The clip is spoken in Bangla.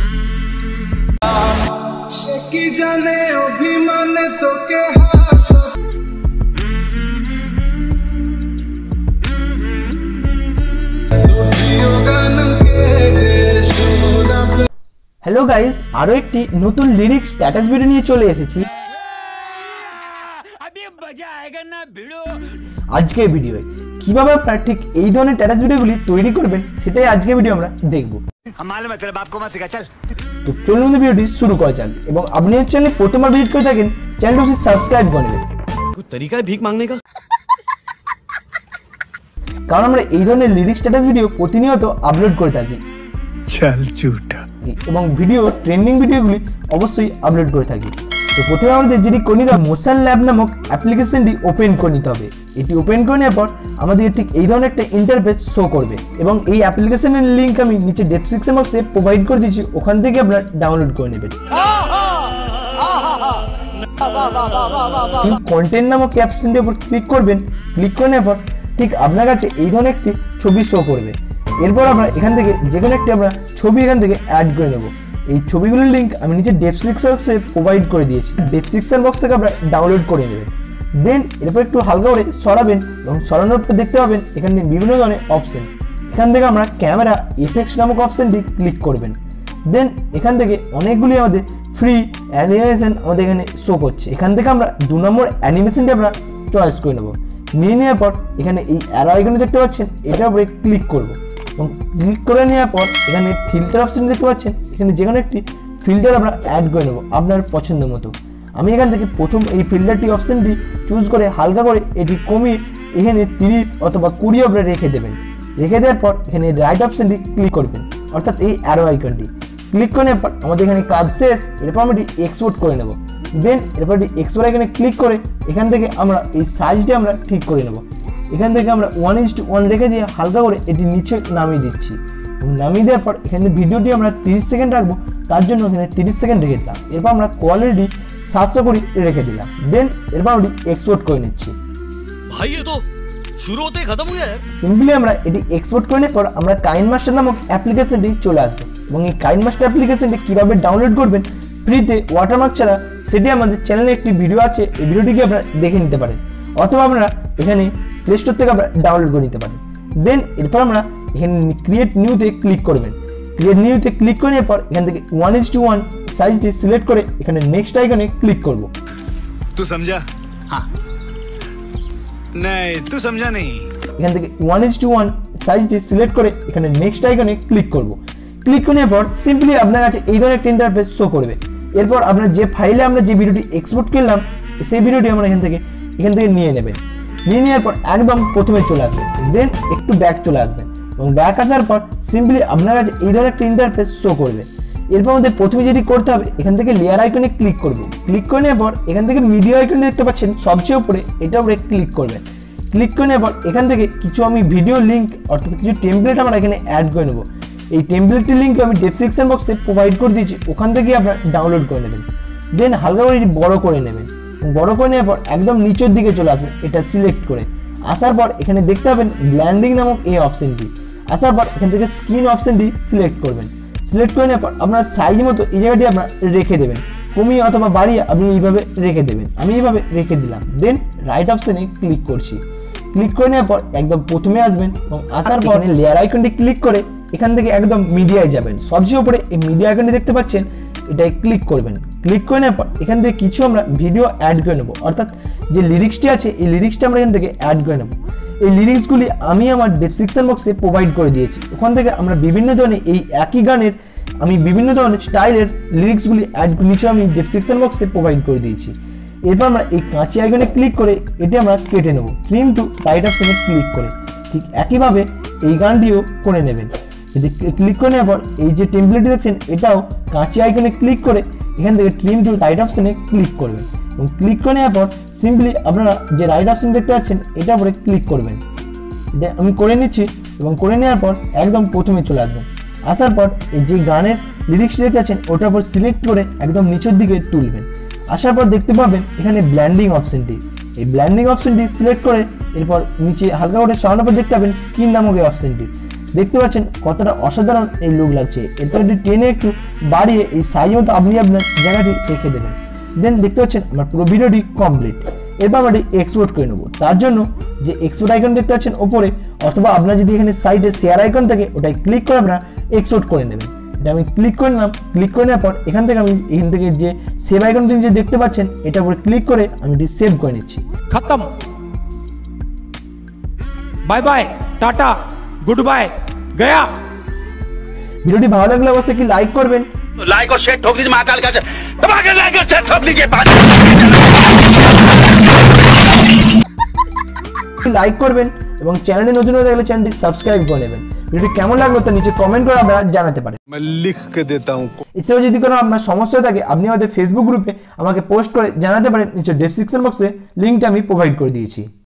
কি জানে অভিমানে তোকে হ্যালো গাইস, আরো একটি নতুন লিরিক্স স্ট্যাটাস ভিডিও নিয়ে চলে এসেছি। আজকের ভিডিওয়ে কিভাবে আপনারা ঠিক এই ধরনের স্ট্যাটাস ভিডিওগুলি তৈরি করবেন সেটাই আজকের ভিডিও আমরা দেখব। তো চলুন ভিডিওটি শুরু করা যাক, এবং আপনি চ্যানেলে প্রথমবার ভিজিট করে থাকেন চ্যানেলটি সাবস্ক্রাইব করে নেবেন। তরিকা ভিক মাংনে কা, কারণ আমরা এই ধরনের লিরিক্স স্ট্যাটাস ভিডিও প্রতিনিয়ত আপলোড করে থাকি। চল ঝুটা। এবং ভিডিও ট্রেন্ডিং ভিডিওগুলি অবশ্যই আপলোড করে থাকি। তো প্রথমে আমাদের যেটি করে নিতে হবে, মোশন ল্যাব নামক অ্যাপ্লিকেশনটি ওপেন করে নিতে হবে। এটি ওপেন করে নেওয়ার পর আমাদেরকে ঠিক এই ধরনের একটা ইন্টারফেস শো করবে, এবং এই অ্যাপ্লিকেশনের লিঙ্ক আমি নিচে ডেসক্রিপশন বক্সে প্রোভাইড করে দিয়েছি, ওখান থেকে আপনারা ডাউনলোড করে নেবেন। কন্টেন্ট নামক অ্যাপসটির উপর ক্লিক করবেন। ক্লিক করে নেওয়ার পর ঠিক আপনার কাছে এই ধরনের একটি ছবি শো করবে। এরপর আমরা এখান থেকে যে কোনো একটি আমরা ছবি এখান থেকে অ্যাড করে নেব। এই ছবিগুলোর লিঙ্ক আমি নিচে ডেসক্রিপশন বক্সে প্রোভাইড করে দিয়েছি, ডেসক্রিপশন বক্স থেকে আপনারা ডাউনলোড করে নেবেন। দেন এরপর একটু হালকা করে সরাবেন, এবং সরানোর পর দেখতে পাবেন এখানে বিভিন্ন ধরনের অপশন। এখান থেকে আমরা ক্যামেরা এফেক্টস নামক অপশনটি ক্লিক করবেন। দেন এখান থেকে অনেকগুলি আমাদের ফ্রি অ্যানিমেশন আমাদের এখানে শো করছে। এখান থেকে আমরা 2 নম্বর অ্যানিমেশনটি আমরা চয়েস করে নেব। নিয়ে নেওয়ার পর এখানে এই অ্যারো আইকন দেখতে পাচ্ছেন, এটার উপরে ক্লিক করব, এবং ক্লিক করে নেওয়ার পর এখানে ফিল্টার অপশন দেখতে পাচ্ছেন, এখানে যে কোনো একটি ফিল্টার আমরা অ্যাড করে নেব আপনার পছন্দ মতো। আমি এখান থেকে প্রথম এই ফিল্টারটি অপশনটি চুজ করে হালকা করে এটি কমিয়ে এখানে 30 অথবা 20 আপনারা রেখে দেবেন। রেখে দেওয়ার পর এখানে রাইট অপশনটি ক্লিক করবেন, অর্থাৎ এই অ্যারো আইকনটি ক্লিক করে নেওয়ার পর আমাদের এখানে কাজ শেষ। এরপর আমরা এটি এক্সপোর্ট করে নেব। দেন এরপর এটি এক্সপোর্ট আইকনে ক্লিক করে এখান থেকে আমরা এই সাইজটি আমরা ঠিক করে নেব। এখান থেকে আমরা 1:1 রেখে দিয়ে হালকা করে এটি নিচে নামিয়ে দিচ্ছি, এবং নামিয়ে দেওয়ার পর এখানে ভিডিওটি আমরা 30 সেকেন্ড রাখবো, তার জন্য এখানে 30 সেকেন্ড রেখে দিলাম। এরপর আমরা কোয়ালিটি 700 করে রেখে দিলাম। দেন এরপর আমরা এক্সপোর্ট করে নিচ্ছি। ভাই এ তো শুরু হতে খতম হয়ে যায়। সিম্পলি আমরা এটি এক্সপোর্ট করে নেওয়ার পর আমরা কাইনমাস্টার নামক অ্যাপ্লিকেশনটি চলে আসবে, এবং এই কাইনমাস্টার অ্যাপ্লিকেশনটি কীভাবে ডাউনলোড করবেন ফ্রিতে ওয়াটারমার্ক ছাড়া সেটি আমাদের চ্যানেলে একটি ভিডিও আছে, এই ভিডিওটিকে আপনারা দেখে নিতে পারেন, অথবা আপনারা এখানে প্লে স্টোর থেকে আপনারা ডাউনলোড করে নিতে পারেন। দেন এরপর আমরা এখানে ক্রিয়েট নিউতে ক্লিক করবেন। ক্রিয়েট নিউতে ক্লিক করে নেওয়ার পর এখান থেকে 1:1 সাইজটি সিলেক্ট করে এখানে নেক্সট আইকনে ক্লিক করব। তুই সমঝা? হ্যাঁ। नहीं तू समझा नहीं। এখান থেকে 1:1 সাইজটি সিলেক্ট করে এখানে নেক্সট আইকনে ক্লিক করব। ক্লিক করে নেওয়ার পর সিম্পলি আপনার কাছে এই ধরনের একটা ইন্টারফেস শো করবে। এরপর আপনার যে ফাইলে আমরা যে ভিডিওটি এক্সপোর্ট করলাম সেই ভিডিওটি আমরা এখান থেকে নিয়ে নেবেন। নিয়ে নেওয়ার পর একদম প্রথমে চলে আসবেন, দেন একটু ব্যাক চলে আসবেন, এবং ব্যাক আসার পর সিম্পলি আপনার কাছে এই ধরনের একটা ইন্টারফেস শো করবে। এরপর আমাদের প্রথমে যেটি করতে হবে, এখান থেকে লেয়ার আইকনে ক্লিক করব। ক্লিক করে নেওয়ার পর এখান থেকে মিডিয়া আইকন দেখতে পাচ্ছেন সবচেয়ে উপরে, এটার উপরে ক্লিক করবেন। ক্লিক করে নেওয়ার পর এখান থেকে কিছু আমি ভিডিও লিঙ্ক অর্থাৎ কিছু টেমপ্লেট আমরা এখানে অ্যাড করে নেব। এই টেমপ্লেটটির লিঙ্ক আমি ডেসক্রিপশন বক্সে প্রোভাইড করে দিয়েছি, ওখান থেকে আপনারা ডাউনলোড করে নেবেন। দেন হালকা করে এটি বড় করে নেবেন। বড় করে নেওয়ার পর একদম নিচের দিকে চলে আসবেন, এটা সিলেক্ট করে আসার পর এখানে দেখতে পাবেন ব্ল্যান্ডিং নামক এই অপশনটি। আসার পর এখান থেকে স্ক্রিন অপশনটি সিলেক্ট করবেন। সিলেক্ট করে নেওয়ার পর আপনার সাইজ মতো এই জায়গাটি আপনারা রেখে দেবেন, কমিয়ে অথবা বাড়িয়ে আপনি এইভাবে রেখে দেবেন। আমি এইভাবে রেখে দিলাম। দেন রাইট অপশনে ক্লিক করছি। ক্লিক করে নেওয়ার পর একদম প্রথমে আসবেন, এবং আসার পর লেয়ার আইকনটি ক্লিক করে এখান থেকে একদম মিডিয়ায় যাবেন। সবচেয়ে উপরে এই মিডিয়া আইকনটি দেখতে পাচ্ছেন, এটাই ক্লিক করবেন। ক্লিক করে নেওয়ার পর এখান থেকে কিছু আমরা ভিডিও অ্যাড করে নেব, অর্থাৎ যে লিরিক্সটি আছে এই লিরিক্সটা আমরা এখান থেকে অ্যাড করে নেব। এই লিরিক্সগুলি আমি আমার ডেসক্রিপশন বক্সে প্রোভাইড করে দিয়েছি, ওখান থেকে আমরা বিভিন্ন ধরনের এই একই গানের আমি বিভিন্ন ধরনের স্টাইলের লিরিক্সগুলি অ্যাড নিচে আমি ডেসক্রিপশন বক্সে প্রোভাইড করে দিয়েছি। এরপর আমরা এই কাঁচি আইকনে ক্লিক করে এটি আমরা কেটে নেব, ট্রিম টু রাইট অপশনে ক্লিক করে। ঠিক একইভাবে এই গানটিও করে নেবেন। ক্লিক করে নেওয়ার পর এই যে টেমপ্লেটটি দেখছেন এটাও কাঁচি আইকনে ক্লিক করে এখান থেকে ট্রিম টু রাইট অপশনে ক্লিক করবেন, এবং ক্লিক করে নেওয়ার পর সিম্পলি আপনারা যে রাইট অপশন দেখতে পাচ্ছেন এটার উপরে ক্লিক করবেন। এটা আমি করে নিচ্ছি, এবং করে নেওয়ার পর একদম প্রথমে চলে আসবেন। আসার পর এই যে গানের লিরিক্সটি দেখতে পাচ্ছেন ওটার উপর সিলেক্ট করে একদম নিচের দিকে তুলবেন। আসার পর দেখতে পাবেন এখানে ব্ল্যান্ডিং অপশনটি, এই ব্ল্যান্ডিং অপশনটি সিলেক্ট করে এরপর নিচে হালকা করে সরানোর পর দেখতে পাবেন স্ক্রিন নামক এই অপশনটি। দেখতে পাচ্ছেন কতটা অসাধারণ এই লুক লাগছে। এরপর এটি টেনে একটু বাড়িয়ে এই সাইজ মতো আপনি আপনার জায়গাটি রেখে দেবেন। দেন দেখতে পাচ্ছেন আমার পুরো ভিডিওটি কমপ্লিট। এরপর আমরা এটি এক্সপোর্ট করে নেব। তার জন্য যে এক্সপোর্ট আইকন দেখতে পাচ্ছেন ওপরে, অথবা আপনার যদি এখানে সাইডে শেয়ার আইকন থাকে ওটাই ক্লিক করে আপনারা এক্সপোর্ট করে নেবেন। এটা আমি ক্লিক করে নিলাম। ক্লিক করে নেওয়ার পর এখান থেকে যে সেভ আইকন যে দেখতে পাচ্ছেন এটা উপরে ক্লিক করে আমি এটি সেভ করে নিচ্ছি। खत्म, bye bye, tata, good bye, गया। ভিডিওটি ভালো লাগলে অবশ্যই কি লাইক করবেন, लाइक और शेयर ठोक लीजिए महाकाल का दबा के लाइक और शेयर ठोक लीजिए লাইক করবেন এবং চ্যানেলে নতুন হয়ে থাকলে চ্যানেলটি সাবস্ক্রাইব করে নেবেন। ভিডিওটি কেমন লাগলো তা নিচে কমেন্ট করে আপনারা জানাতে পারেন। मैं लिख के देता हूँ। এছাড়াও যদি কোনো আপনার সমস্যা থাকে আপনি আমাদের ফেসবুক গ্রুপে আমাকে পোস্ট করে জানাতে পারেন। নিচে ডেসক্রিপশন বক্সে লিঙ্কটা আমি প্রোভাইড করে দিয়েছি।